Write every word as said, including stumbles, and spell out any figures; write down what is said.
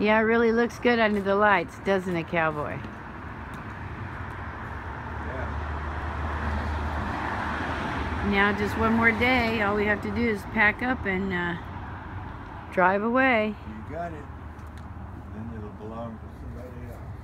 Yeah, it really looks good under the lights, doesn't it, cowboy? Yeah. Now just one more day. All we have to do is pack up and uh, drive away. You got it. Then it'll belong to somebody else.